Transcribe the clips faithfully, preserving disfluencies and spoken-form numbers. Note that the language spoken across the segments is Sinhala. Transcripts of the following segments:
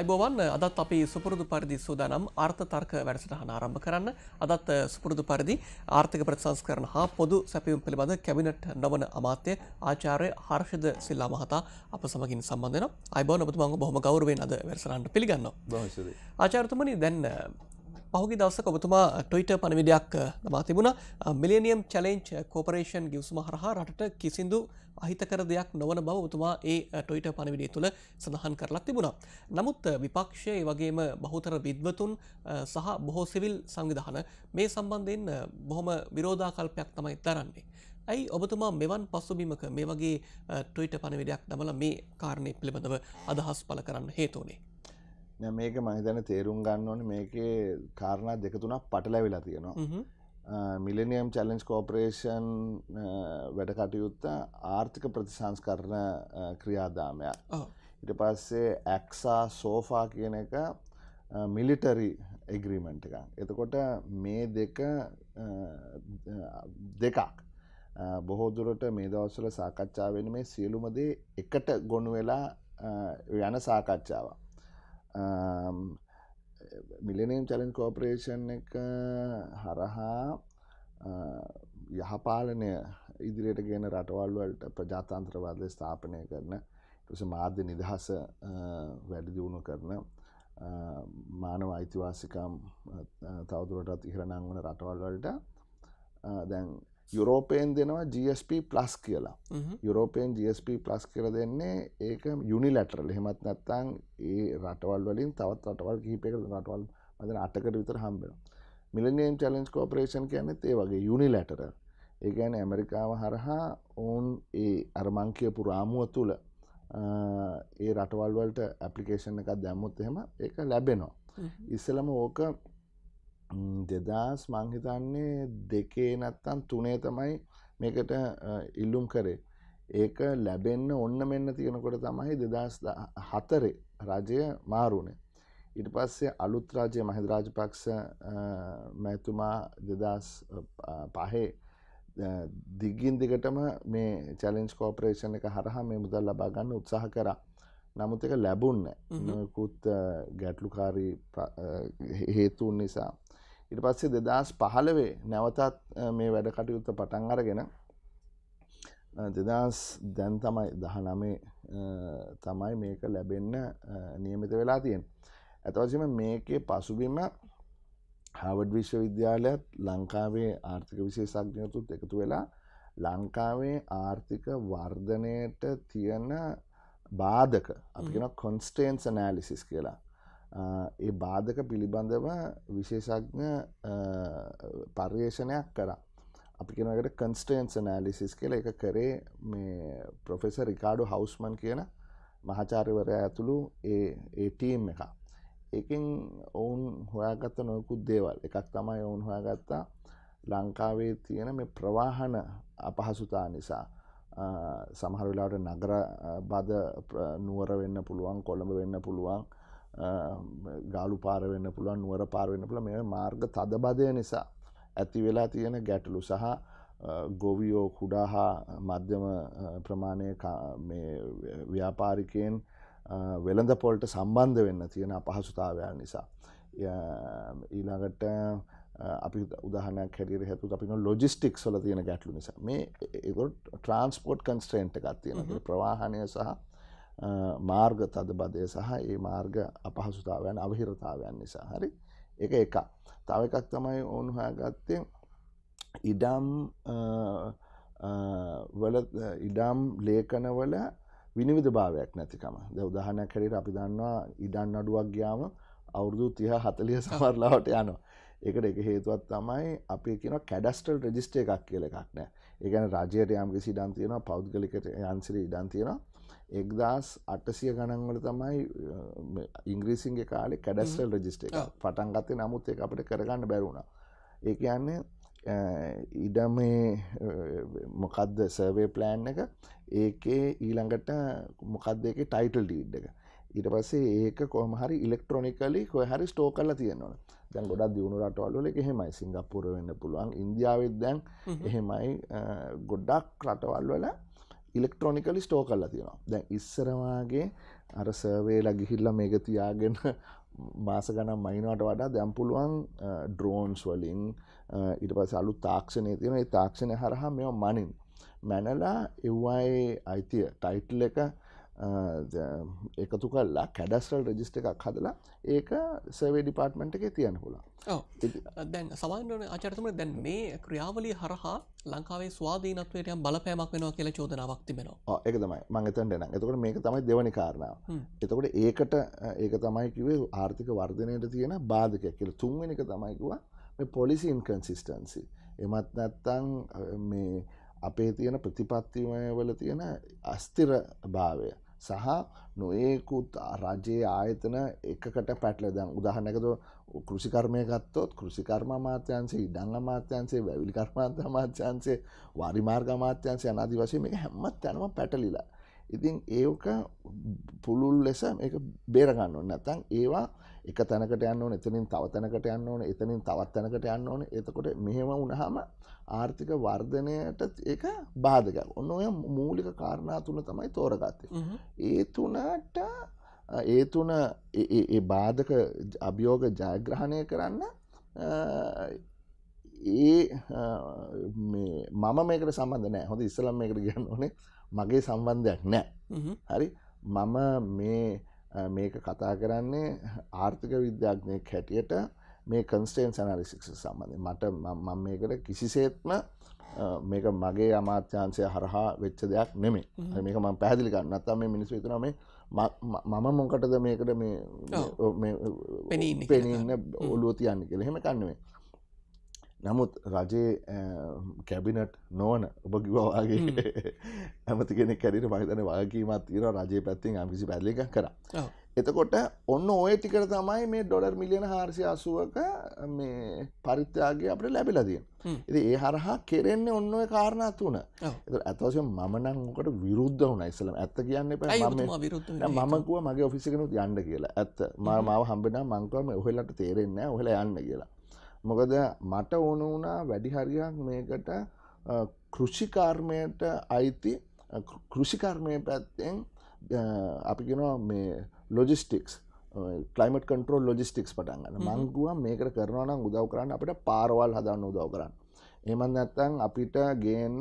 අයිබෝවන් අදත් අපි සුපුරුදු පරිදි සූදානම් ආර්ථ තර්ක වැඩසටහන ආරම්භ කරන්න. අදත් සුපුරුදු පරිදි ආර්ථික ප්‍රතිසංස්කරණ හා පොදු සැපයුම් පිළිබඳ කැබිනට් නවන අමාත්‍ය ආචාර්ය හර්ෂද සිල්වා මහතා අප සමගින් සම්බන්ධ වෙනවා. අයිබෝවන් ඔබතුමාව බොහොම ගෞරවයෙන් අද වැඩසටහනට පිළිගන්නවා. බොහොම ස්තුතියි. ආචාර්යතුමනි දැන් පහුගිය දවසක ඔබතුමා ට්විටර් පණිවිඩයක් දමා තිබුණා. මිලේනියම් චැලෙන්ජ් කෝපරේෂන් ගිවිසුම හරහා රටට කිසිදු අහිතකර දෙයක් නොවන බව ඔබතුමා ඒ ට්විටර් පණිවිඩය තුළ සඳහන් කරලා තිබුණා. නමුත් විපක්ෂය ඒ වගේම බහුතර විද්වතුන් සහ බොහෝ සිවිල් සංවිධාන මේ සම්බන්ධයෙන් බොහොම විරෝධාකල්පයක් තමයි දරන්නේ. ඇයි ඔබතුමා මෙවන් පසුබිමක මේ වගේ ට්විටර් පණිවිඩයක් දමලා මේ කාරණේ පිළිබඳව අදහස් පළ කරන්න හේතු වුණේ? මේක මම හිතන්නේ තේරුම් ගන්න ඕනේ මේකේ කාරණා දෙක තුනක් පටලැවිලා තියෙනවා. මිලේනියම් චැලෙන්ජ් කෝපරේෂන් වැඩ කටයුත්ත ආර්ථික ප්‍රතිසංස්කරණ ක්‍රියාදාමයක්. ඊට පස්සේ ඇක්සා සෝෆා කියන එක මිලිටරි එග්‍රීමන්ට් එකක්. එතකොට මේ දෙක දෙකක් බොහෝ දුරට මේ දවස්වල සාකච්ඡා වෙන්නේ මේ සියලුම දේ එකට ගොනු වෙලා යන සාකච්ඡාවක්. මිලේනියම් චැලෙන්ජ් කෝපරේෂන් එක හරහා යහපාලනය ඉදිරියට ගෙන රටවල් වලට ප්‍රජාතන්ත්‍රවාදය ස්ථාපනය කරන ඊට පස්සේ මාධ්‍ය නිදහස වැඩි දියුණු කරන මානව අයිතිවාසිකම් තවදුරටත් ඉහළ නංවන රටවල් වලට දැන් යුරෝපයෙන් දෙනවා G S P plus කියලා. යුරෝපයෙන් G S P plus කියලා දෙන්නේ ඒක යුනිලැටරල්. එහෙමත් නැත්නම් ඒ රටවල් වලින් තවත් රටවල් කිහිපයකට රටවල් මතන අටකට විතර හම්බ වෙනවා. මිලේනියම් චැලෙන්ජ් කෝපරේෂන් කියන්නේ ඒ වගේ යුනිලැටරල්. ඒ කියන්නේ ඇමරිකාව හරහා ඕන් ඒ අර මං කියපු රාමුව තුල ඒ රටවල් වලට ඇප්ලිකේෂන් එකක් දැම්මොත් එහෙම ඒක ලැබෙනවා. ඉස්සෙල්ලම ඕක දෙදාස් මං හිතන්නේ දෙකේ නැත්තම් තුනේ තමයි මේකට ඉල්ලුම් කරේ. ඒක ලැබෙන්න ඔන්න මෙන්න තියෙනකොට තමයි දෙදාස් හතරේ රජය මාරුනේ. ඊට පස්සේ අලුත් රජය මහින්ද රාජපක්ෂ මැතිතුමා දෙදාස් පහේ දිගින් දිගටම මේ චැලෙන්ජ් කෝපරේෂන් එක හරහා මේ මුදල් ලබා ගන්න උත්සාහ කරා. නමුත් ඒක ලැබුණේ නැහැ. නොයෙකුත් ගැටලුකාරී හේතුන් නිසා. ඊට පස්සේ දෙදාස් පහළොවේ නැවතත් මේ වැඩ කටයුත්ත පටන් අරගෙන දෙදාස් දැන් තමයි දහනවය තමයි මේක ලැබෙන්න නියමිත වෙලා තියෙන්නේ. අත වශයෙන්ම මේකේ පසුබිම හාවර්ඩ් විශ්වවිද්‍යාලයත් ලංකාවේ ආර්ථික විශේෂඥයොත් එකතු වෙලා ලංකාවේ ආර්ථික වර්ධනයට තියෙන බාධක අපි කියනවා constraints analysis කියලා. ඒ බාධක පිළිබඳව විශේෂඥ පර්යේෂණයක් කරා. අපි කියන එකට constraints analysis කියලා. ඒක කරේ මේ ප්‍රොෆෙසර් රිකාඩෝ හවුස්මන් කියන මහාචාර්යවරයා ඇතුළු ඒ ඒ ටීම් එක. ඒකෙන් ඔවුන් හොයාගත්ත නොයෙකුත් දේවල්. එකක් තමයි ඔවුන් හොයාගත්තා ලංකාවේ තියෙන මේ ප්‍රවාහන අපහසුතා නිසා සමහර වෙලාවට නගර බද නුවර වෙන්න පුළුවන්, කොළඹ වෙන්න පුළුවන්, ගාලු පාර වෙන්න පුළුවන්, නුවර පාර වෙන්න පුළුවන්. මේ මාර්ග තදබදය නිසා ඇති වෙලා තියෙන ගැටලු සහ ගොවියෝ කුඩා හා මධ්‍යම ප්‍රමාණයේ මේ ව්‍යාපාරිකයන් වෙළඳ පොළට සම්බන්ධ වෙන්න තියෙන අපහසුතාවයන් නිසා. ඊළඟට අපි උදාහරණයක් හැටියට හිතුවොත් අපි කියන ලොජිස්ටික්ස් වල තියෙන ගැටලු නිසා මේ ඒක ට්‍රාන්ස්පෝර්ට් කන්ස්ට්‍රේන්ට් එකක් තියෙනවා. ප්‍රවාහනය සහ මාර්ග තදබදය සහ ඒ මාර්ග අපහසුතාවයන් අවහිරතාවයන් නිසා. හරි. ඒක එකක්. තව එකක් තමයි ඕන් හොයාගත්තේ ඉඩම් වල ඉඩම් ලේඛන වල විනිවිද භාවයක් නැතිකම. දැන් උදාහරණයක් හැටියට අපි දන්නවා ඉඩම් නඩුවක් ගියාම අවුරුදු තිහ හතලිහ සමහරලාවට යනවා. ඒකට එක හේතුවක් තමයි අපි කියනවා කැඩස්ට්‍රල් රෙජිස්ටර් එකක් කියලා එකක් නැහැ. ඒ කියන්නේ රජයට යම් කිසි ඉඩම් තියෙනවා, පෞද්ගලික යන්ත්‍ර ඉඩම් තියෙනවා. එක්දාස් අටසිය ගණන් වල තමයි ඉංග්‍රීසින්ගේ කාලේ කැඩස්ට්‍රල් රෙජිස්ටර් එක පටන් ගත්තේ. නමුත් ඒක අපිට කරගන්න බැරි වුණා. ඒ කියන්නේ ඉඩමේ මොකද්ද සර්වේ ප්ලෑන් එක, ඒකේ ඊළඟට මොකද්ද ඒකේ ටයිටල් ඩීඩ් එක. ඊට පස්සේ ඒක කොහොම හරි ඉලෙක්ට්‍රොනිකලි කොහේ හරි ස්ටෝර් කරලා තියෙනවා. දැන් ගොඩක් දියුණු රටවල් වල ඒක එහෙමයි. සිංගප්පූරුව වෙන්න පුළුවන්, ඉන්දියාවෙත් දැන් එහෙමයි. ගොඩක් රටවල් වල ඉලෙක්ට්‍රොනිකලි ස්ටෝ කරලා තියෙනවා. දැන් ඉස්සර වාගේ අර සර්වේලා ගිහිල්ලා මේක තියාගෙන මාස ගණන් මයින්වට වඩා දැන් පුළුවන් ඩ්‍රෝන්ස් වලින් ඊට පස්සේ අලුත් තාක්ෂණය තියෙනවා. ඒ තාක්ෂණය හරහා මේවා මනින් මැනලා එව්වායේ අයිතිය ටයිටල් එක එකතු කරලා කැඩස්ට්‍රල් රෙජිස්ටර් එකක් හදලා ඒක සර්වේ ඩිපාර්ට්මන්ට් එකේ තියන්න පුළුවන්. ඔව්. දැන් සමානව ආචාර්යතුමනි දැන් මේ ක්‍රියාවලිය හරහා ලංකාවේ ස්වාධීනත්වයට යම් බලපෑමක් වෙනවා කියලා චෝදනාවක් තිබෙනවා. ඔව් ඒක තමයි. මම එතනට එනවා. එතකොට මේක තමයි දෙවෙනි කාරණාව. එතකොට ඒකට ඒක තමයි කිව්වේ ආර්ථික වර්ධනයට තියෙන බාධකයක් කියලා. තුන්වෙනි එක තමයි කිව්වා මේ policy inconsistency. එමත් නැත්තම් මේ අපේ තියෙන ප්‍රතිපත්තිමය වල තියෙන අස්තිර භාවය සහ නොයෙකුත් රජයේ ආයතන එකකට පැටලෙලා දැන් උදාහරණයකට කෘෂිකර්මය ගත්තොත් කෘෂිකර්ම අමාත්‍යාංශය ඉඩම් අමාත්‍යාංශය වැවිලි කර්මාන්ත අමාත්‍යාංශය වාරි මාර්ග අමාත්‍යාංශය අනාදි වශයෙන් මේක හැම තැනම පැටලිලා. ඉතින් ඒක පුළුල් ලෙස මේක බේර ගන්න ඕනේ. නැත්නම් ඒවා එක තැනකට යන්න ඕනේ, එතනින් තව තැනකට යන්න ඕනේ, එතනින් තවත් තැනකට යන්න ඕනේ. එතකොට මෙහෙම වුණාම ආර්ථික වර්ධනයට ඒක බාධකයක්. ඔන්න ඔය මූලික කාරණා තුන තමයි තෝරගත්තේ. ඒ තුනට ඒ තුන ඒ බාධක අභියෝග ජයග්‍රහණය කරන්න ඒ මේ මම මේකට සම්බන්ධ නැහැ. හොඳ ඉස්සලම් මේකට කියන්න ඕනේ මගේ සම්බන්ධයක් නැහැ. හරි මම මේ මේක කතා කරන්නේ ආර්ථික විද්‍යාඥයෙක් හැටියට මේ කන්ස්ට්‍රේන්ට්ස් ඇනාලිසිස් සම්බන්ධයෙන්. මට මම මේකට කිසිසේත්ම මේක මගේ අමාත්‍යාංශය හරහා වෙච්ච දෙයක් නෙමෙයි. මේක මම පැහැදිලි කරන්න. නැත්නම් මේ මිනිස්සු හිතනවා මේ මම මොකටද මේකට මේ මේ පෙනීන්න ඔළුව තියන්නේ කියලා. එහෙම කන්නේ නෙමෙයි. නමුත් රජයේ කැබිනට් නොවන ඔබ කිව්වා වගේ ඇමති කෙනෙක් හැටියට මම හිතන්නේ වගකීමක් තියෙනවා රජයේ පැත්තෙන් යම් කිසි පැහැදිලිකමක් කරා. එතකොට ඔන්න ඔය ටිකට තමයි මේ ඩොලර් මිලියන හාරසිය අසූවක මේ පරිත්‍යාගය අපිට ලැබිලා තියෙන්නේ. ඉතින් ඒ හරහා කෙරෙන්නේ ඔන්න ඔය කාරණා තුන. ඒතර අත වශයෙන් මම නම් මොකට විරුද්ධ වුණා ඉස්සෙල්ලා. ඇත්ත කියන්න එපා. මම මම කිව්වා මගේ ඔෆිස් එකෙනුත් යන්න කියලා. ඇත්ත. මාව හම්බෙනා මං කිව්වා මේ ඔහෙලට තේරෙන්නේ නැහැ. ඔහෙලා යන්න කියලා. මොකද මට ඕන වුණා වැඩි හරියක් මේකට කෘෂිකර්මයට අයිති කෘෂිකර්මය පැත්තෙන් අපි කියනවා මේ ලොජිස්ටික්ස් ක්ලයිමට් කන්ට්‍රෝල් ලොජිස්ටික්ස් පටන් ගන්න. මං කිව්වා මේකට කරනවා නම් උදව් කරන්න අපිට පාරවල් හදන්න උදව් කරන්න. එහෙම නැත්නම් අපිට ගේන්න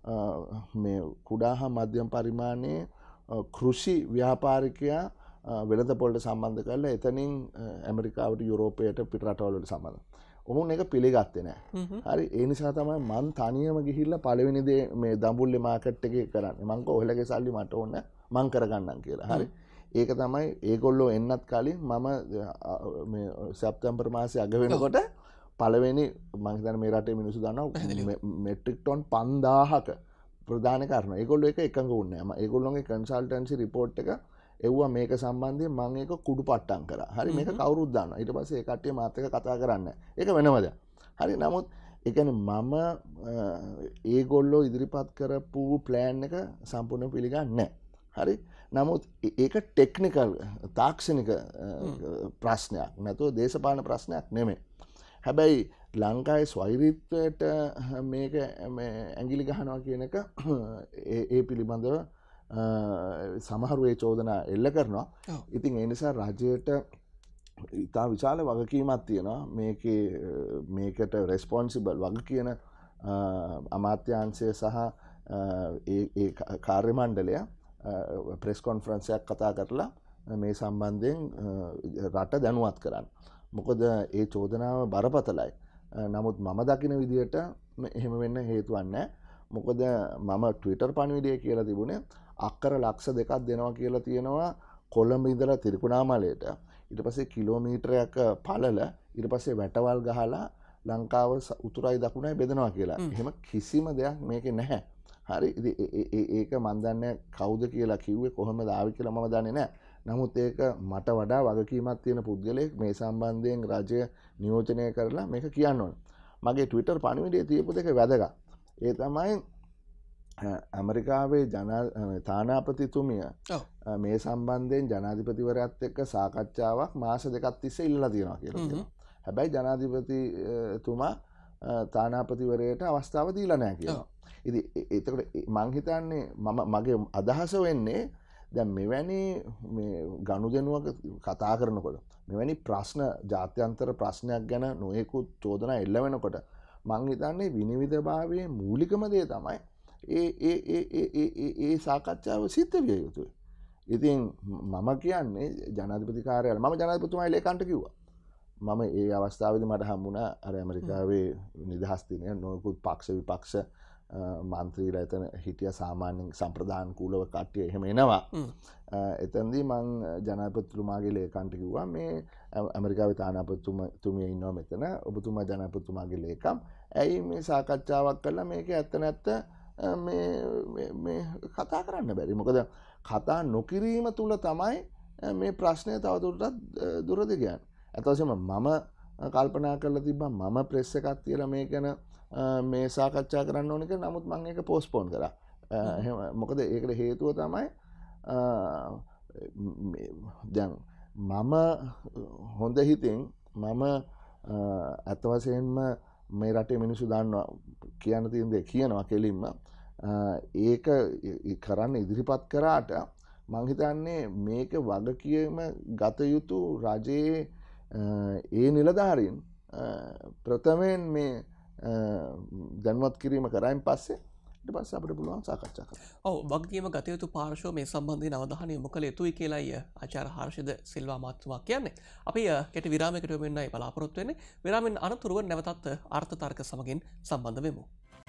මේ කුඩා හා මධ්‍යම පරිමාණයේ කෘෂි ව්‍යාපාරිකයා වෙළඳ පොළට සම්බන්ධ කරලා එතනින් ඇමරිකාවට යුරෝපයට පිට රටවල් වලට සම්බන්ධ. ඔවුන් ඒක පිළිගත්තේ නැහැ. හරි ඒ නිසා තමයි මං තනියම ගිහිල්ලා පළවෙනි දේ මේ දඹුල්ලේ මාකට් එකේ කරන්නේ. මං කෝ ඔයලගේ සල්ලි මට ඕන මං කරගන්නම් කියලා. හරි. ඒක තමයි ඒගොල්ලෝ එන්නත් කලින් මම මේ සැප්තැම්බර් මාසේ අග වෙනකොට පළවෙනි මං හිතන්නේ මේ රටේ මිනිස්සු දන්නවා මෙට්‍රික් ටොන් පන්දාහක ප්‍රදාන කරනවා. ඒගොල්ලෝ ඒක එකඟ වුණේ නැහැ. ඒගොල්ලෝගේ කන්සල්ටන්සි රිපෝට් එක එව්වා මේක සම්බන්ධයෙන් මම ඒක කුඩු පට්ටම් කරා. හරි මේක කවුරුත් දන්නවා. ඊට පස්සේ ඒ කට්ටිය මාත් එක්ක කතා කරන්නේ. ඒක වෙනම දෙයක්. හරි නමුත් ඒ කියන්නේ මම ඒගොල්ලෝ ඉදිරිපත් කරපු ප්ලෑන් එක සම්පූර්ණ පිළිගන්නේ නැහැ. හරි නමුත් ඒක ටෙක්නිකල් තාක්ෂණික ප්‍රශ්නයක් නැතුව දේශපාලන ප්‍රශ්නයක් නෙමෙයි. හැබැයි ලංකාවේ ස්වෛරීත්වයට මේක ඇඟිලි ගහනවා කියන එක ඒ පිළිබඳව සමහරු ඒ චෝදනා එල්ල කරනවා. ඉතින් ඒ නිසා රජයට ඉතා විශාල වගකීමක් තියෙනවා මේකේ මේකට රෙස්පොන්සිබල් වග කියන අමාත්‍යාංශය සහ ඒ කාර්ය මණ්ඩලය ප්‍රෙස් කොන්ෆරන්සයක් කතා කරලා මේ සම්බන්ධයෙන් රට දැනුවත් කරන්න. මොකද ඒ චෝදනාව බරපතලයි. නමුත් මම දකින විදිහට එහෙම වෙන්න හේතුවක් නැහැ. මොකද මම ට්විටර් පණිවිඩය කියලා තිබුණේ අක්කර ලක්ෂ දෙකක් දෙනවා කියලා තියෙනවා කොළඹ ඉඳලා තිරිකුණාමලයට. ඊට පස්සේ කිලෝමීටරයක් පළල ඊට පස්සේ වැටවල් ගහලා ලංකාව උතුරයි දකුණයි බෙදනවා කියලා. එහෙම කිසිම දෙයක් මේකේ නැහැ. හරි ඉතින් ඒක මන් දන්නේ කවුද කියලා කිව්වේ කොහොමද ආවේ කියලා මම දන්නේ නැහැ. නමුත් ඒක මට වඩා වගකීමක් තියෙන පුද්ගලයෙක් මේ සම්බන්ධයෙන් රජය නියෝජනය කරලා මේක කියන්න ඕන. මගේ ට්විටර් පණිවිඩයේ තියපු දෙක වැදගත්. ඒ තමයි ඇමරිකාවේ ජනා තානාපතිතුමිය මේ සම්බන්ධයෙන් ජනාධිපතිවරයාත් එක්ක සාකච්ඡාවක් මාස දෙකක් තිස්සේ ඉල්ලලා තියෙනවා කියලා කියනවා. හැබැයි ජනාධිපතිතුමා තානාපතිවරයාට අවස්ථාව දීලා නැහැ කියනවා. ඉතින් එතකොට මං හිතන්නේ මම මගේ අදහස වෙන්නේ දැන් මෙවැනි මේ ගනුදෙනුවක කතා කරනකොට මෙවැනි ප්‍රශ්න ජාත්‍යන්තර ප්‍රශ්නයක් ගැන නොයෙකුත් චෝදනා එල්ල වෙනකොට මං හිතන්නේ විනිවිදභාවයේ මූලිකම දේ තමයි ඒ ඒ ඒ ඒ ඒ ඒ සාකච්ඡාව සිද්ධ විය යුතුයි. ඉතින් මම කියන්නේ ජනාධිපති කාර්යාලය මම ජනාධිපතිතුමායි ලේකම්ට කිව්වා. මම ඒ අවස්ථාවේදී මට හම්බුණා අර ඇමරිකාවේ නිදහස් දිනය නොයෙකුත් පක්ෂ විපක්ෂ මන්ත්‍රීලා එතන හිටිය සාමාන්‍යයෙන් සම්ප්‍රදාන කූලව කට්ටිය එහෙම එනවා. එතනදී මං ජනාධිපතිතුමාගේ ලේකම්ට කිව්වා මේ ඇමරිකාවේ තානාපතිතුමිය ඉන්නවා මෙතන. ඔබතුමා ජනාධිපතිතුමාගේ ලේකම්. ඇයි මේ සාකච්ඡාවක් කරලා මේක ඇත්ත නැත්ත මේ මේ කතා කරන්න බැරි? මොකද කතා නොකිරීම තුල තමයි මේ ප්‍රශ්නය තවදුරටත් දුරදි ගියන්නේ. අතවසම මම කල්පනා කරලා තිබ්බා මම ප්‍රෙස් එකක් තියලා මේක ගැන මේ සාකච්ඡා කරන්න ඕන කියලා. නමුත් මම ඒක පෝස්ට්පෝන් කරා. එහෙම මොකද ඒකට හේතුව තමයි දැන් මම හොඳ හිතින් මම අත වශයෙන්ම මේ රටේ මිනිස්සු දන්නවා කියන්න තියෙන දේ කියනවා කෙලින්ම. ඒක කරන්න ඉදිරිපත් කරාට මං හිතන්නේ මේක වගකීම ගත යුතු රජයේ ඒ නිලධාරීන් ප්‍රථමයෙන් මේ දැන්වත් කිරීම කරයින් පස්සේ ඊට පස්සේ අපිට පුළුවන් සාකච්ඡා කරන්න. ඔව් වගකීම ගත යුතු පාර්ශ්ව මේ සම්බන්ධයෙන් අවධානය යොමු කළ යුතුයි කියලායි ආචාර්ය හර්ෂද සිල්වා මහත්මයා කියන්නේ. අපි කෙටි විරාමයකට යොමු වෙන්නයි බලාපොරොත්තු වෙන්නේ. විරාමෙන් අනතුරුව නැවතත් අර්ථ තර්ක සමගින් සම්බන්ධ වෙමු.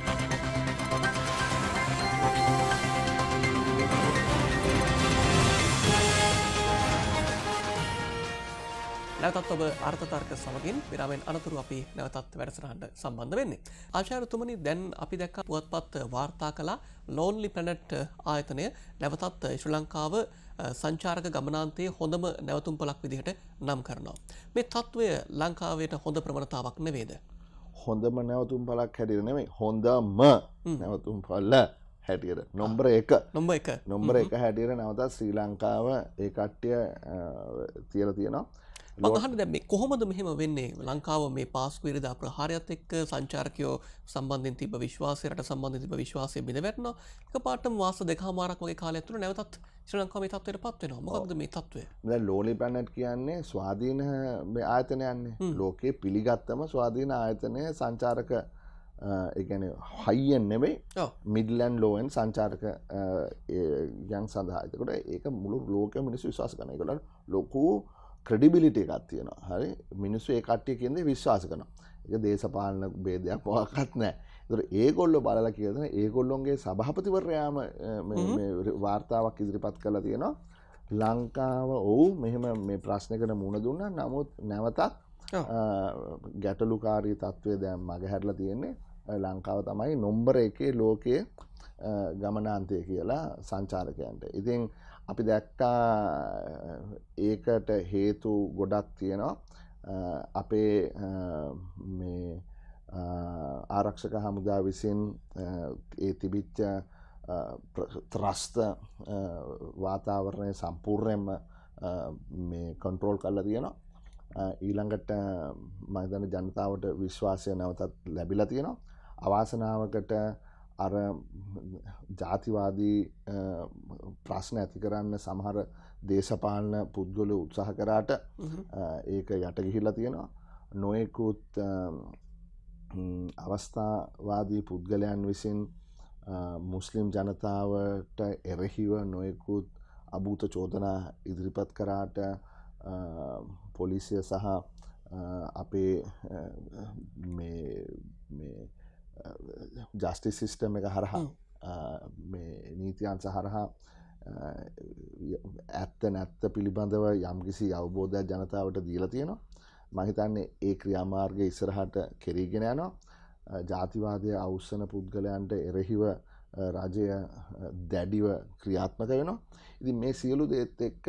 නැවතත් ඔබ අර්ථ තර්ක සමගින් විරාමෙන් අනතුරු අපි නැවතත් වැඩසටහනට සම්බන්ධ වෙන්නේ. ආචාර්යතුමනි දැන් අපි දැක්ක පුවත්පත් වාර්තා කළ ලෝන්ලි ප්ලැනට් ආයතනය නැවතත් ශ්‍රී ලංකාව සංචාරක ගමනාන්තයේ හොඳම නැවතුම්පලක් විදිහට නම් කරනවා. මේ තත්ත්වය ලංකාවට හොඳ ප්‍රවණතාවක් නෙවේද? හොඳම නැවතුම්පලක් හැටියට නෙමෙයි හොඳම නැවතුම්පල හැටියට නොම්බර එක නොම්බර එක නොම්බර එක හැටියට නැවතත් ශ්‍රී ලංකාව ඒ කට්ටිය තියලා තියෙනවා. මගහන්න දැන් මේ කොහොමද මෙහෙම වෙන්නේ? ලංකාව මේ පාස්කු ඉරිදා ප්‍රහාරයත් එක්ක සංචාරකයෝ සම්බන්ධයෙන් තිබ්බ විශ්වාසය රට සම්බන්ධයෙන් තිබ්බ විශ්වාසය බිඳ වැටෙනවා. එකපාරටම මාස දෙකමාරක් වගේ කාලයක් තුන නැවතත් ශ්‍රී ලංකාව මේ තත්ත්වයට පත් වෙනවා. මොකක්ද මේ තත්ත්වය? දැන් ලෝන්ලි ප්ලැනට් කියන්නේ ස්වාධීන මේ ආයතනයන්නේ. ලෝකේ පිළිගත්තම ස්වාධීන ආයතනය සංචාරක ඒ කියන්නේ හයියෙන් නෙවෙයි මිඩ්ලෑන්ඩ් ලෝෙන් සංචාරක යන් සඳහා. ඒකට ඒක මුළු ලෝකෙම මිනිස්සු විශ්වාස කරනවා. ඒගොල්ලන් ලොකු ක්‍රෙඩිබිලිටි එකක් තියෙනවා. හරි මිනිස්සු ඒ කට්ටිය කියන්නේ විශ්වාස කරනවා. ඒක දේශපාලන ભેදයක් මොකක්වත් නැහැ. ඒතර ඒගොල්ලෝ බලලා කියනවා ඒගොල්ලොන්ගේ සභාපතිවරයාම මේ වාර්තාවක් ඉදිරිපත් කරලා තියෙනවා. ලංකාව ඔව් මෙහෙම මේ ප්‍රශ්නයකට මුහුණ දුන්නා. නමුත් නැවතත් ගැටලුකාරී තත්ත්වය දැන් මගහැරලා තියෙන්නේ. ලංකාව තමයි නම්බර එකේ ලෝකයේ ගමනාන්තය කියලා සංචාරකයන්ට. ඉතින් අපි දැක්කා ඒකට හේතු ගොඩක් තියෙනවා. අපේ මේ ආරක්ෂක හමුදා විසින් ඒ තිබිච්ච ත්‍රස්ත වාතාවරණය සම්පූර්ණයෙන්ම මේ කන්ට්‍රෝල් කරලා තියෙනවා. ඊළඟට මම හිතන්නේ ජනතාවට විශ්වාසය නැවතත් ලැබිලා තියෙනවා. අවාසනාවකට අර ජාතිවාදී ප්‍රශ්න ඇති කරන්න සමහර දේශපාලන පුද්ගලයෝ උත්සාහ කරාට ඒක යට ගිහිලා තියෙනවා. නොයෙකුත් අවස්ථාවාදී පුද්ගලයන් විසින් මුස්ලිම් ජනතාවට එරෙහිව නොයෙකුත් අභූත චෝදනා ඉදිරිපත් කරාට පොලිසිය සහ අපේ මේ මේ ජස්ටිස් සිස්ටම් එක හරහා මේ නීතියන්ස හරහා ඇත්ත නැත්ත පිළිබඳව යම්කිසි අවබෝධයක් ජනතාවට දීලා තියෙනවා. මම හිතන්නේ ඒ ක්‍රියාමාර්ගය ඉස්සරහට කෙරීගෙන යනවා. ජාතිවාදය අවුස්සන පුද්ගලයන්ට එරෙහිව රජය දැඩිව ක්‍රියාත්මක වෙනවා. ඉතින් මේ සියලු දේත් එක්ක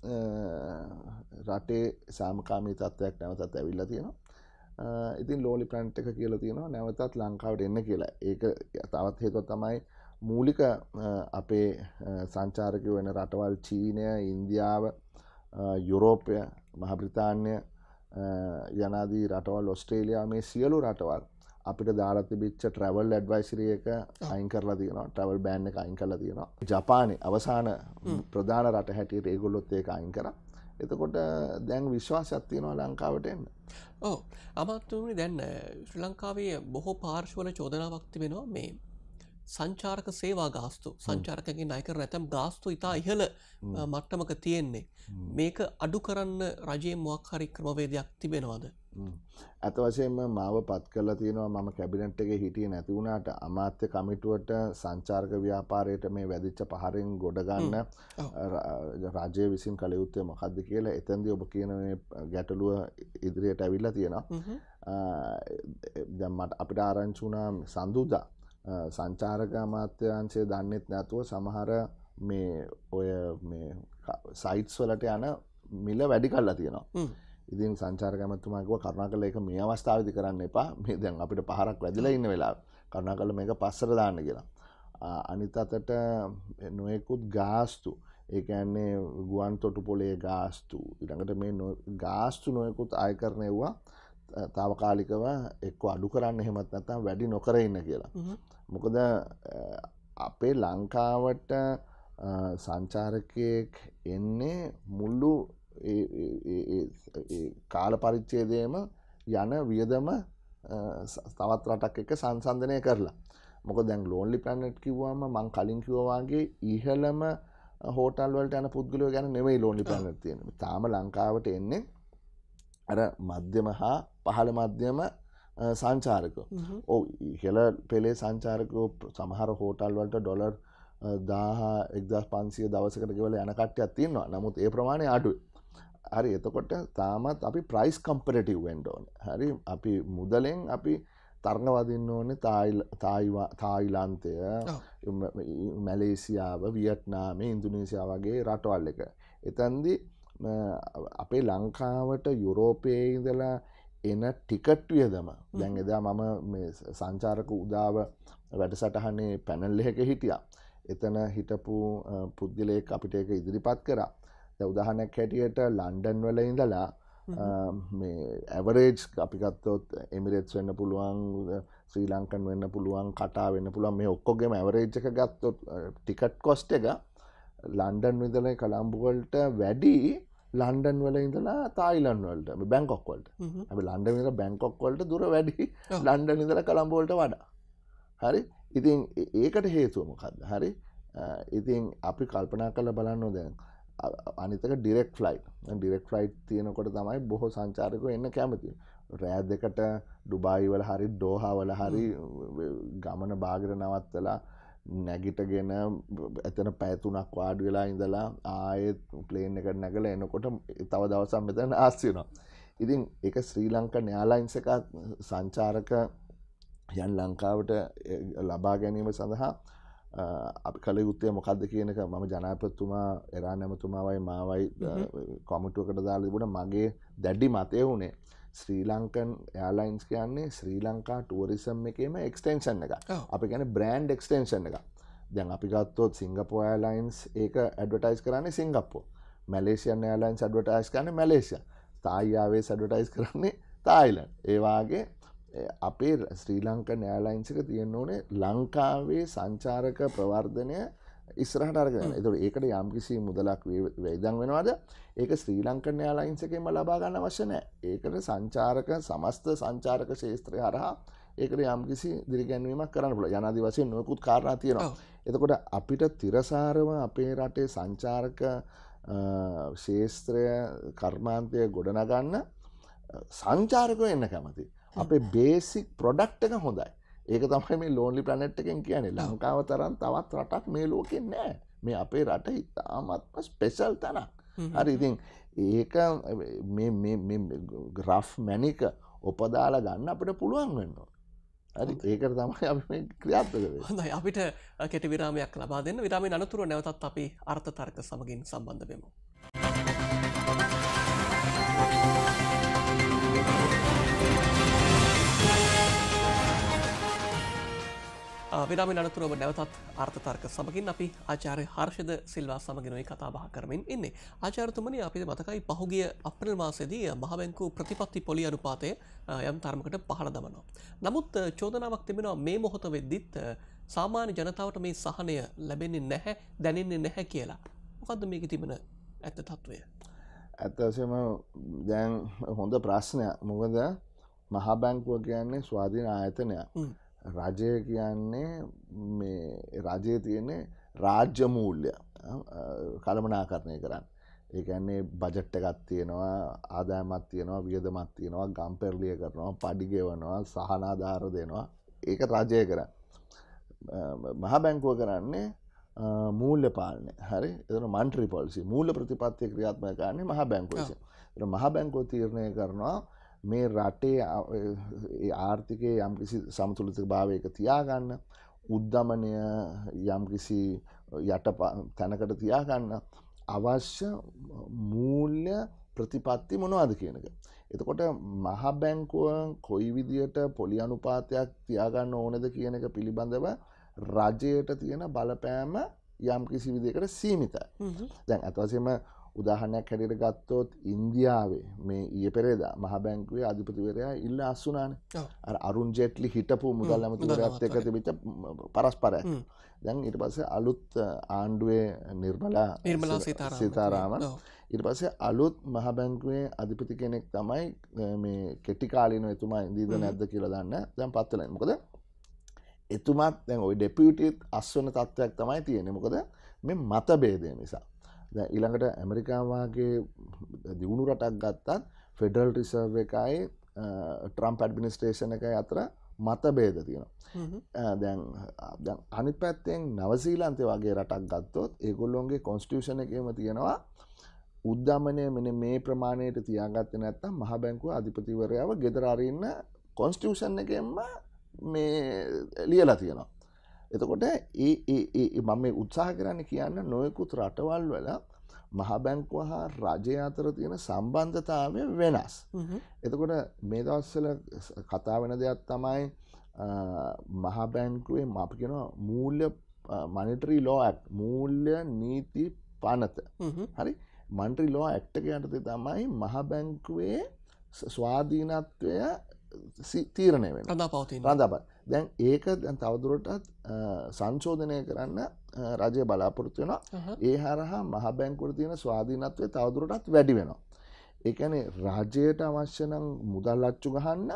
රටේ සාමකාමී තත්ත්වයක් නැවතත් ඇවිල්ලා තියෙනවා. ඉතින් ලෝන්ලි ප්ලැනට් එක කියලා තියෙනවා නැවතත් ලංකාවට එන්න කියලා. ඒක තවත් හේතුවක් තමයි මූලික අපේ සංචාරකයෝ වෙන රටවල් චීනය, ඉන්දියාව, යුරෝපය, මහ බ්‍රිතාන්‍ය යනාදී රටවල්, ඔස්ට්‍රේලියාව මේ සියලු රටවල් අපිට දාලා තිබිච්ච ට්‍රැවල් ඇඩ්වයිසරි එක අයින් කරලා තියෙනවා. ට්‍රැවල් බෑන් එක අයින් කරලා තියෙනවා. ජපානයේ අවසාන ප්‍රධාන රට හැටියට ඒගොල්ලොත් ඒක අයින් කරා. එතකොට දැන් විශ්වාසයක් තියෙනවා ලංකාවට එන්න. ඔව්. අමාත්‍යතුමනි දැන් ශ්‍රී ලංකාවේ බොහෝ පාර්ශ්වවල චෝදනාවක් තිබෙනවා මේ සංචාරක සේවා ගාස්තු සංචාරකයන්ගෙන් ණය කරන ඇතම් ගාස්තු ඉතා ඉහළ මට්ටමක තියෙන්නේ. මේක අඩු කරන්න රජයේ මොකක් හරි ක්‍රමවේදයක් තිබෙනවද? අත වශයෙන්ම මාව පත් කරලා තියෙනවා. මම කැබිනට් එකේ හිටියේ නැති වුණාට අමාත්‍ය කමිටුවට සංචාරක ව්‍යාපාරයට මේ වැදිච්ච පහරෙන් ගොඩ ගන්න රජය විසින් කළ යුත්තේ මොකක්ද කියලා එතෙන්දී ඔබ කියන මේ ගැටලුව ඉදිරියට ඇවිල්ලා තියෙනවා. දැන් මට අපිට ආරංචි වුණා සඳුදා සංචාරක අමාත්‍යාංශය දන්නෙත් නැතුව සමහර මේ ඔය මේ සයිට්ස් වලට යන මිල වැඩි කරලා තියෙනවා. ඉතින් සංචාරක ඇමතුමා කිව්වා කරුණාකරලා ඒක මේ අවස්ථාවේදී කරන්න එපා. මේ දැන් අපිට පහරක් වැදිලා ඉන්න වෙලාව. කරුණාකරලා මේක පස්සට දාන්න කියලා. අනිත් අතට නොයෙකුත් ගාස්තු ඒ කියන්නේ ගුවන් තොටුපොළේ ගාස්තු ඊළඟට මේ ගාස්තු නොයෙකුත් අය කරනෙව්වා తాවකාලිකව එක්ක අඩු කරන්න එහෙමත් නැත්නම් වැඩි නොකර ඉන්න කියලා. මොකද අපේ ලංකාවට සංචාරකයෙක් එන්නේ මුළු කාල පරිච්ඡේදයේම යන වියදම තවත් රටක් එක්ක සංසන්දනය කරලා. මොකද දැන් ලෝන්ලි ප්ලැනට් කිව්වම මම කලින් කිව්වා වගේ ඉහළම හෝටල් වලට යන පුද්ගලයෝ ගැන නෙවෙයි ලෝන්ලි ප්ලැනට් තියෙන්නේ. තාම ලංකාවට එන්නේ අර මධ්‍යම හා පහළ මධ්‍යම සංචාරකයෝ. ඔව් ඉහළ පෙළේ සංචාරකයෝ සමහර හෝටල් වලට ඩොලර් දාහ එක්දාස් පන්සිය දවසකට ගෙවලා යන කට්ටියක් තියෙනවා. නමුත් ඒ ප්‍රමාණය අඩුයි. හරි එතකොට තාමත් අපි ප්‍රයිස් කම්පිටිටිව් වෙන්න ඕනේ. හරි අපි මුදලෙන් අපි තරඟ වදින්න ඕනේ තායිලන්තය, මැලේසියාව, වියට්නාමය, ඉන්දුනීසියා වගේ රටවල් එක. එතෙන්දී අපේ ලංකාවට යුරෝපයේ ඉඳලා එන ටිකට් වියදම දැන් එදා මම මේ සංචාරක උදාව වැඩසටහනේ පැනල් එකක හිටියා. එතන හිටපු පුද්ගලයෙක් අපිට ඒක ඉදිරිපත් කරා. දැන් උදාහරණයක් හැටියට ලන්ඩන් වල ඉඳලා මේ ඇවරේජ් අපි ගත්තොත් එමිරේට්ස් වෙන්න පුළුවන්, ශ්‍රී ලංකන් වෙන්න පුළුවන්, කටා වෙන්න පුළුවන්, මේ ඔක්කොගේම ඇවරේජ් එක ගත්තොත් ටිකට් කොස්ට් එක ලන්ඩන් ඉඳලා කොලම්බෝ වලට වැඩි ලන්ඩන් වල ඉඳලා තායිලන්ත වලට බැංකොක් වලට. අපි ලන්ඩන් ඉඳලා බැංකොක් වලට දුර වැඩි ලන්ඩන් ඉඳලා කොලම්බෝ වලට වඩා. හරි? ඉතින් ඒකට හේතුව මොකද්ද? හරි? ඉතින් අපි කල්පනා කරලා බලන්න දැන් අනිත් එක ඩිරෙක්ට් ෆ්ලයිට්. දැන් ඩිරෙක්ට් ෆ්ලයිට් තියෙනකොට තමයි බොහෝ සංචාරකයෝ එන්න කැමති. රෑ දෙකට ඩුබායි වල හරි දෝහා වල හරි ගමන බාගර නවත්තලා නැගිටගෙන එතන පැය තුනක් වාඩි වෙලා ඉඳලා ආයෙත් ප්ලේන් එකට නැගලා එනකොට තව දවසක් මෙතන ආස්ති වෙනවා. ඉතින් ඒක ශ්‍රී ලංකන් එයාර්ලයින්ස් එක සංචාරක යන් ලංකාවට ලබා ගැනීම සඳහා අපි කළ යුත්තේ මොකක්ද කියන එක මම ජනාධිපතිතුමා එරාන් ඇමතුමාවයි මාවයි කමිටුවකට දාලා තිබුණා. මගේ දැඩි මතය වුණේ ශ්‍රී ලංකන් එයාර්ලයින්ස් කියන්නේ ශ්‍රී ලංකා ටුවරිසම් එකේම එක්ස්ටෙන්ෂන් එකක්. අපි කියන්නේ බ්‍රෑන්ඩ් එක්ස්ටෙන්ෂන් එකක්. දැන් අපි ගත්තොත් සිංගප්පූර් එයාර්ලයින්ස් ඒක ඇඩ්වර්ටයිස් කරන්නේ සිංගප්පූර්. මැලේසියන් එයාර්ලයින්ස් ඇඩ්වර්ටයිස් කරන්නේ මැලේසියා. තායි එයාර්වේස් ඇඩ්වර්ටයිස් කරන්නේ තායිලන්ත. ඒ වාගේ අපේ ශ්‍රී ලංකන් එයාර්ලයින්ස් එක තියෙන්න ඕනේ ලංකාවේ සංචාරක ප්‍රවර්ධනය ඉස්සරහට අරගෙන. ඒතකොට ඒකට යම්කිසි මුදලක් වේදන් වෙනවද? ඒක ශ්‍රී ලංකන් එයාර්ලයින්ස් එකෙන්ම ලබා ගන්න අවශ්‍ය නැහැ. ඒකට සංචාරක සමස්ත සංචාරක ක්ෂේත්‍රය හරහා ඒකට යම්කිසි දිරිගැන්වීමක් කරන්න පුළුවන්. යනාදී වශයෙන් නොයෙකුත් කාරණා තියෙනවා. එතකොට අපිට තිරසාරව අපේ රටේ සංචාරක ක්ෂේත්‍රය කර්මාන්තය ගොඩනගන්න සංචාරකයෝ එන්න කැමතියි. අපේ බේසික් ප්‍රොඩක්ට් එක හොඳයි. ඒක තමයි මේ ලෝන්ලි ප්ලැනට් එකෙන් කියන්නේ. ලංකාව තරම් තවත් රටක් මේ ලෝකේ නැහැ. මේ අපේ රට ඉතාමත්ම ස්පෙෂල් තැනක්. හරි ඉතින් ඒක මේ මේ මේ ග්‍රාෆ් මැනික උපදාලා ගන්න අපිට පුළුවන් වෙනවා. හරි ඒකට තමයි අපි මේ ක්‍රියාත්මක වෙන්නේ. හොඳයි අපිට කෙටි විරාමයක් ලබා දෙන්න. විරාමයෙන් අනතුරුව නැවතත් අපි අර්ථ තර්ක සමගින් සම්බන්ධ වෙමු. විරාමයෙන් අනතුරුව නැවතත් අර්ථ තර්ක සමගින් අපි ආචාර්ය හර්ෂද සිල්වා සමගින් කතා බහ කරමින් ඉන්නේ. ආචාර්යතුමනි, අපිට මතකයි පහුගිය අප්‍රේල් මාසයේදී මහ බැංකුව ප්‍රතිපත්ති පොලි අනුපාතය යම් තරමකට පහළ දමනවා. නමුත් චෝදනාවක් තිබෙනවා මේ මොහොත වෙද්දිත් සාමාන්‍ය ජනතාවට මේ සහනය ලැබෙන්නේ නැහැ, දැනෙන්නේ නැහැ කියලා. මොකද්ද මේකේ තිබෙන ඇත්ත තත්වය? ඇත්ත වශයෙන්ම දැන් හොඳ ප්‍රශ්නයක්. මොකද මහ බැංකුව කියන්නේ ස්වාධීන ආයතනයක්. රජය කියන්නේ මේ රජයේ තියෙන රාජ්‍ය මූල්‍ය කළමනාකරණය කරන්න. ඒ කියන්නේ බජට් එකක් තියෙනවා, ආදායමක් තියෙනවා, වියදමක් තියෙනවා, ගම් පෙරළිය කරනවා, පඩි ගෙවනවා, සහනාධාර දෙනවා. ඒක රජය කරන්නේ. මහ බැංකුව කරන්නේ මූල්‍ය පාලනය. හරි? එතන මොනිටරි පොලිසි මූල්‍ය ප්‍රතිපත්තිය ක්‍රියාත්මක කරන්නේ මහ බැංකුව විසින්. එතන මහ බැංකුව තීරණය කරනවා මේ රටේ ආර්ථිකයේ යම්කිසි සමතුලිතභාවයක තියාගන්න, උද්දමනය යම්කිසි යට තැනකට තියාගන්න අවශ්‍ය මූල්‍ය ප්‍රතිපත්ති මොනවද කියන එක. එතකොට මහ බැංකුව කොයි විදියට පොලි අනුපාතයක් තියාගන්න ඕනද කියන එක පිළිබඳව රජයට තියෙන බලපෑම යම්කිසි විදියකට සීමිතයි. දැන් අත වශයෙන්ම උදාහරණයක් හැටියට ගත්තොත් ඉන්දියාවේ මේ ඊයේ පෙරේදා මහ බැංකුවේ අධිපතිවරයා ඉල්ල අස්සුනානේ. අර අරුන් ජේට්ලි හිටපු මුදල් ඇමතිවරයාත් එක්ක තිබිච්ච පරස්පරයක්. දැන් ඊට පස්සේ අලුත් ආණ්ඩුවේ නිර්මලා නිර්මලා සීතාරාමන් ඊට පස්සේ අලුත් මහ බැංකුවේ අධිපති කෙනෙක් තමයි මේ කෙටි කාලීනව එතුමා ඉඳීද නැද්ද කියලා දන්න දැන් පත් වෙලා. මොකද එතුමාත් දැන් ওই ඩෙපියුටිත් අස්වන තත්ත්වයක් තමයි තියෙන්නේ. මොකද මේ මතභේදය නිසා. දැන් ඊළඟට ඇමරිකාව වගේ දියුණු රටක් ගත්තත් ෆෙඩරල් රිසර්ව් එකයි ට්‍රම්ප් ඇඩ්මිනිස්ට්‍රේෂන් එකයි අතර මතභේද තියෙනවා. දැන් දැන් අනිත් පැත්තෙන් නවසීලන්තය වගේ රටක් ගත්තොත් ඒගොල්ලොන්ගේ කොන්ස්ටිටියුෂන් එකේම තියෙනවා උද්දමනය මෙන්න මේ ප්‍රමාණයට තියාගත්තේ නැත්නම් මහ බැංකුව අධිපතිවරයාව ගෙදර අරින්න කොන්ස්ටිටියුෂන් එකෙන්ම මේ ලියලා තියෙනවා. එතකොට ඒ ඒ මම මේ උත්සාහ කරන්නේ කියන්න නොයෙකුත් රටවල් වල මහ බැංකුව හා රජය අතර තියෙන සම්බන්ධතාවය වෙනස්. එතකොට මේ දවස්වල කතා වෙන දෙයක් තමයි මහ බැංකුවේ අපි කියනවා මූල්‍ය මොනිටරි ලෝ ඇක්ට් මූල්‍ය නීති පනත. හරි? මොනිටරි ලෝ ඇක්ට් එක යටතේ තමයි මහ බැංකුවේ ස්වාධීනත්වය තීරණය වෙනවා. රඳාපවතිනවා. රඳාපවතිනවා. දැන් ඒක දැන් තවදුරටත් සංශෝධනය කරන්න රජය බලාපොරොත්තු වෙනවා. ඒ හරහා මහ බැංකුවට තියෙන ස්වාධීනත්වය තවදුරටත් වැඩි වෙනවා. ඒ කියන්නේ රජයට අවශ්‍ය නම් මුදල් අච්චු ගහන්න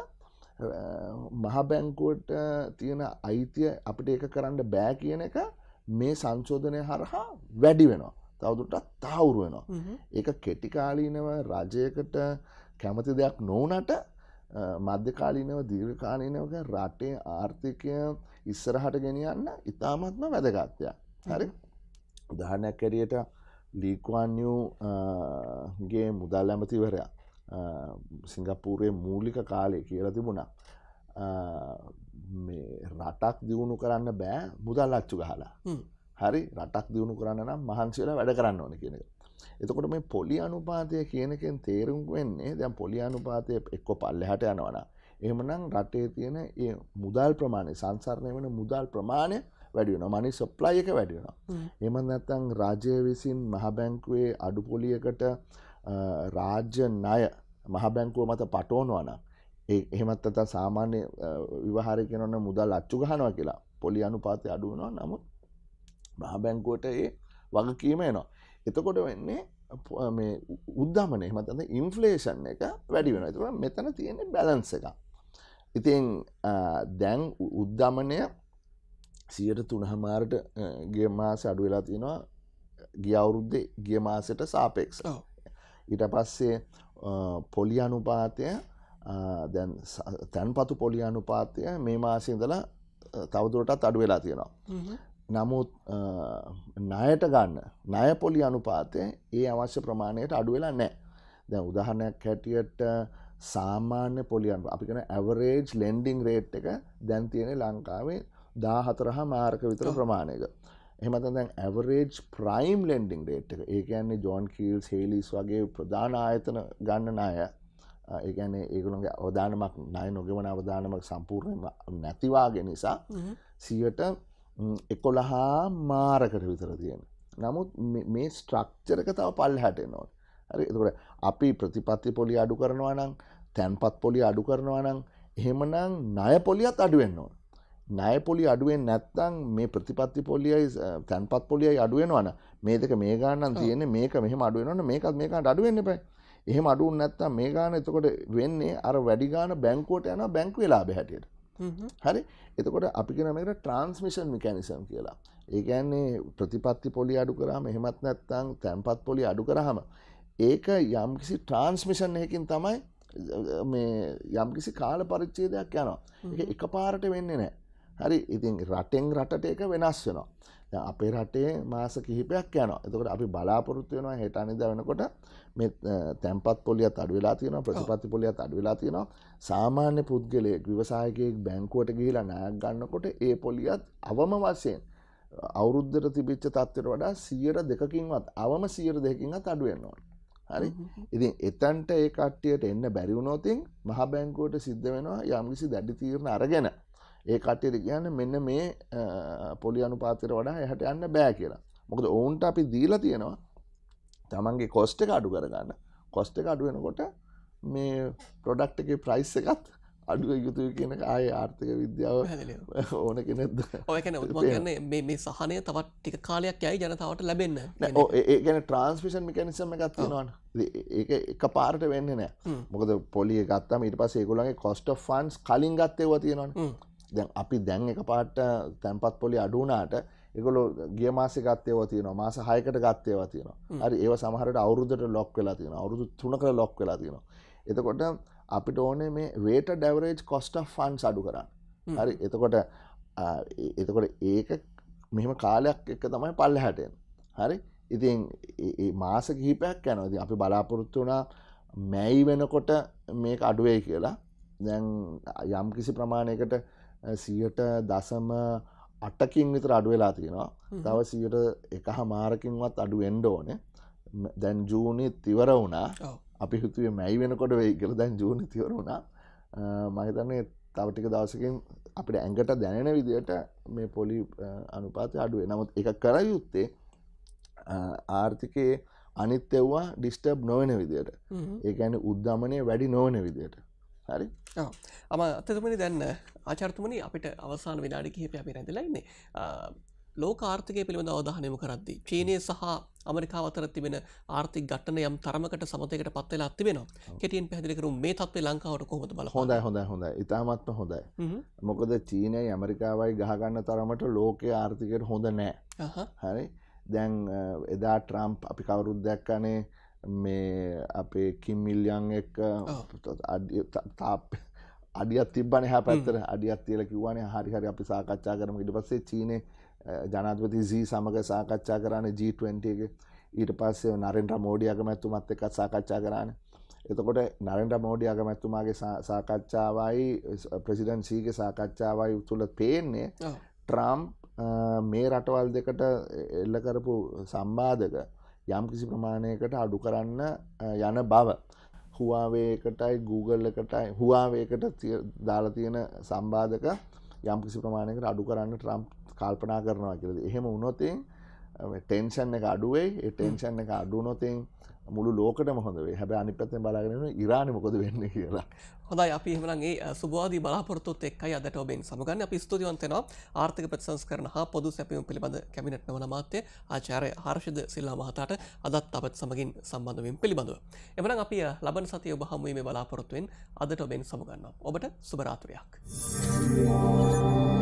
මහ බැංකුවට තියෙන අයිතිය අපිට ඒක කරන්න බෑ කියන එක මේ සංශෝධනය හරහා වැඩි වෙනවා. තවදුරටත් තහවුරු වෙනවා. ඒක කෙටි කාලීනව රජයකට කැමති දෙයක් නොවුනට මධ්‍යකාලීනව දීර්ඝකාලීනව රටේ ආර්ථිකය ඉස්සරහට ගෙනියන්න ඉතාමත්ම වැදගත් දෙයක්. හරි? උදාහරණයක් ඇරියට ලී කුවාන් යූ ගේ මුදල් ඇමතිවරයා සිංගප්පූරුවේ මූලික කාලේ කියලා තිබුණා මේ රටක් දියුණු කරන්න බෑ මුදල් අච්චු ගහලා. හරි? රටක් දියුණු කරන්න නම් මහන්සි වෙලා වැඩ කරන්න ඕනේ කියන එක. එතකොට මේ පොලි අනුපාතය කියන එකෙන් තේරුම් වෙන්නේ දැන් පොලි අනුපාතය එක්ක පල්ලෙහාට යනවා නම් එහෙමනම් රටේ තියෙන ඒ මුදල් ප්‍රමාණය සංසරණය වෙන මුදල් ප්‍රමාණය වැඩි වෙනවා. මනි සප්ලයි එක වැඩි වෙනවා. එහෙම නැත්නම් රාජ්‍ය විසින් මහ බැංකුවේ අඩු පොලියකට රාජ්‍ය ණය මහ බැංකුව මත පටවනවා නම් ඒ එහෙමත් නැත්නම් සාමාන්‍ය විවහාරය කියනවනම් මුදල් අච්චු ගහනවා කියලා පොලි අනුපාතය අඩු වෙනවා. නමුත් මහ බැංකුවට ඒ වගකීම එනවා. එතකොට වෙන්නේ මේ උද්දමනය එහෙම නැත්නම් ඉන්ෆ්ලේෂන් එක වැඩි වෙනවා. ඒතකොට මෙතන තියෙන්නේ බැලන්ස් එකක්. ඉතින් දැන් උද්දමනය සියයට තුනමාරට ගිය මාසේ අඩු වෙලා තියෙනවා ගිය අවුරුද්දේ ගිය මාසෙට සාපේක්ෂව. ඊට පස්සේ පොලි අනුපාතය දැන් තැන්පතු පොලි අනුපාතය මේ මාසේ ඉඳලා තවදුරටත් අඩු වෙලා තියෙනවා. නමුත් ණයට ගන්න ණය පොලි අනුපාතය ඒ අවශ්‍ය ප්‍රමාණයට අඩු වෙලා නැහැ. දැන් උදාහරණයක් හැටියට සාමාන්‍ය පොලි අනුපාතය අපි කියන ඇවරේජ් ලෙන්ඩින් රේට් එක දැන් තියෙන්නේ ලංකාවේ දාහතර මාරක විතර ප්‍රමාණයක. එහෙම නැත්නම් දැන් ඇවරේජ් ප්‍රයිම් ලෙන්ඩින් රේට් එක. ඒ කියන්නේ ජෝන් කීල්ස් හේලිස් වගේ ප්‍රධාන ආයතන ගන්න ණය. ඒ කියන්නේ ඒගොල්ලෝගේ අවදානමක් ණය නොගෙවන අවදානමක් සම්පූර්ණයෙන්ම නැති වාගේ නිසා සියයට එකොළහා මාරකට විතර තියෙන. නමුත් මේ ස්ට්‍රක්චර් එක තව පල්ලෙහාට එනවා. හරි. එතකොට අපි ප්‍රතිපත්ති පොලිය අඩු කරනවා නම්, තැන්පත් පොලිය අඩු කරනවා නම්, එහෙමනම් ණය පොලියත් අඩු වෙන්න ඕන. ණය පොලිය අඩු වෙන්නේ නැත්නම් මේ ප්‍රතිපත්ති පොලියයි තැන්පත් පොලියයි අඩු වෙනවනම් මේ දෙක මේ ගාන නම් තියෙන්නේ මේක මෙහෙම අඩු වෙනවනම් මේකත් මේකට අඩු වෙන්න එපා. එහෙම අඩු වුනේ නැත්නම් මේ ගාන එතකොට වෙන්නේ අර වැඩි ගාන බැංකුවට යනවා බැංකුවේ ලාභය හැටියට. හරි. එතකොට අපි කියන මේකට ට්‍රාන්ස්මිෂන් මෙකැනිසම් කියලා. ඒ කියන්නේ ප්‍රතිපත්ති පොලිය අඩු කරාම එහෙමත් නැත්නම් තැන්පත් පොලිය අඩු කරාම ඒක යම්කිසි ට්‍රාන්ස්මිෂන් එකකින් තමයි මේ යම්කිසි කාල පරිච්ඡේදයක් යනවා. ඒක එකපාරට වෙන්නේ නැහැ. හරි. ඉතින් රටෙන් රටට ඒක වෙනස් වෙනවා. දැන් අපේ රටේ මාස කිහිපයක් යනවා. එතකොට අපි බලාපොරොත්තු වෙනවා හෙට අනිද්දා වෙනකොට මේ තැන්පත් පොලියත් අඩු වෙලා තියෙනවා, ප්‍රතිපත්ති පොලියත් අඩු වෙලා තියෙනවා. සාමාන්‍ය පුද්ගලයෙක්, ව්‍යවසායකයෙක් බැංකුවට ගිහිලා ණයක් ගන්නකොට ඒ පොලියත් අවම වශයෙන් අවුරුද්දට තිබිච්ච තත්ත්වයට වඩා සියයට දෙකකින්වත් අවම සියයට දෙකකින්වත් අඩු වෙනවා. හරි. ඉතින් එතනට ඒ කට්ටියට එන්න බැරි වුණොත් මහ බැංකුවට සිද්ධ වෙනවා යම්කිසි දැඩි තීරණ අරගෙන ඒ කට්ටියට කියන්නේ මෙන්න මේ පොලි අනුපාතයට වඩා එහාට යන්න බෑ කියලා. මොකද ඔවුන්ට අපි දීලා තියෙනවා තමන්ගේ කොස්ට් එක අඩු කරගන්න. කොස්ට් එක අඩු වෙනකොට මේ ප්‍රොඩක්ට් එකේ ප්‍රයිස් එකත් අඩු වෙ යුතුයි කියන එක ආයේ ආර්ථික විද්‍යාව ඕන කෙනෙක්ද? ඔය කියන්නේ මම කියන්නේ මේ මේ සහනය තවත් ටික කාලයක් යයි ජනතාවට ලැබෙන්න. නෑ ඔය ඒ කියන්නේ ට්‍රාන්ස්මිෂන් මෙකැනිසම් එකක් තියෙනවනේ. ඒක එකපාරට වෙන්නේ නෑ. මොකද පොලිය ගත්තාම ඊට පස්සේ ඒගොල්ලන්ගේ cost of funds කලින් ගත්ත ඒවා තියෙනවනේ. දැන් අපි දැන් එකපාරට තැන්පත් පොලිය අඩු වුණාට ඒගොල්ලෝ ගිය මාසේ ගත්ත ඒවා තියෙනවා. මාස හයකට ගත්ත ඒවා තියෙනවා. හරි. ඒවා සමහරට අවුරුද්දට ලොක් වෙලා තියෙනවා. අවුරුදු තුනකට ලොක් වෙලා තියෙනවා. එතකොට අපිට ඕනේ මේ weighted average cost of funds අඩු කරන්න. හරි. එතකොට එතකොට ඒක මෙහෙම කාලයක් එක තමයි පල්ලෙහාට එන්නේ. හරි. ඉතින් මේ මාස කිහිපයක් යනවා. ඉතින් අපි බලාපොරොත්තු වුණා මැයි වෙනකොට මේක අඩු වෙයි කියලා. දැන් යම් කිසි ප්‍රමාණයකට සියයට දශම අටකින් විතර අඩු වෙලා තියෙනවා. තව සියයට එකහමාරකින්වත් අඩු වෙන්න ඕනේ. දැන් ජූනිත් ඉවර වුණා. අපි හිතුවේ මැයි වෙනකොට වෙයි කියලා. දැන් ජූනිත් ඉවර වුණා. මම හිතන්නේ තව ටික දවසකින් අපිට ඇඟට දැනෙන විදිහට මේ පොලි අනුපාතය අඩු වෙනවා. නමුත් ඒක කර යුත්තේ ආර්ථිකයේ අනිත් ඒවා ඩිස්ටර්බ් නොවන විදිහට. ඒ කියන්නේ උද්දමනය වැඩි නොවන විදිහට. හරි. ඔව්. අම අතතුමනි දැන් ආචාර්යතුමනි අපිට අවසාන විනාඩි කිහිපයක් අපි රැඳිලා ඉන්නේ. ලෝක ආර්ථිකය පිළිබඳව අවධානය යොමු කරද්දී චීනය සහ ඇමරිකාව අතර තිබෙන ආර්ථික ඝට්ටන යම් තරමකට සමතයකට පත් වෙලා තිබෙනවා. කෙටියෙන් පැහැදිලි කරමු මේ තත්ත්වය ලංකාවට කොහොමද බලපාන්නේ? හොඳයි හොඳයි හොඳයි. ඉතාමත්ම හොඳයි. මොකද චීනයයි ඇමරිකාවයි ගහ ගන්න තරමට ලෝකයේ ආර්ථිකයට හොඳ නැහැ. හරි. දැන් එදා ට්‍රම්ප් අපි කවුරුත් දැක්කනේ මේ අපේ කිම් ඉල්යන් එක්ක අඩියක් තිබ්බනේ එහා පැත්තට. අඩියක් තියලා කිව්වනේ හරි හරි අපි සාකච්ඡා කරමු. ඊට පස්සේ චීනේ ජනාධිපති ජී සමග සාකච්ඡා කරානේ ජී ට්වෙන්ටි එකේ. ඊට පස්සේ නරේන්ද්‍ර මෝඩි අගමැතිතුමත් එක්ක සාකච්ඡා කරානේ. එතකොට නරේන්ද්‍ර මෝඩි අගමැතිතුමාගේ සාකච්ඡාවයි ප්‍රෙසිඩන්ට් සීගේ සාකච්ඡාවයි තුල පේන්නේ ට්‍රම්ප් මේ රටවල් දෙකට එල්ල කරපු සම්බාධක යම් කිසි ප්‍රමාණයකට අඩු කරන්න යන බව. Huawei එකටයි Google එකටයි Huawei එකට දාලා තියෙන සම්බාධක යම් කිසි ප්‍රමාණයකට අඩු කරන්න ට්‍රම්ප් කල්පනා කරනවා කියලා. එහෙම වුණොත් ටෙන්ෂන් එක අඩු වෙයි. ඒ ටෙන්ෂන් එක අඩු වුණොත් මුළු ලෝකෙටම හොඳ වෙයි. හැබැයි අනිත් පැත්තෙන් බලාගෙන ඉන්න ඉරානෙ මොකද වෙන්නේ කියලා. හොඳයි අපි එහෙමනම් ඒ සුබවාදී බලාපොරොත්තුත් එක්කයි අදට ඔබෙන් සමගන්නේ. අපි ස්තුතිවන්ත වෙනවා ආර්ථික ප්‍රතිසංස්කරණ හා පොදු සැපයුම් පිළිබඳ කැබිනට් නවන අමාත්‍ය ආචාර්ය හර්ෂද සිල්වා මහතාට අදත් අපත් සමගින් සම්බන්ධ වීම පිළිබඳව. එhmenan අපි ලබන සතියේ ඔබ හමු වීමේ බලාපොරොත්තු වෙන අදට ඔබෙන් සමගන්නවා. ඔබට සුබ රාත්‍රියක්.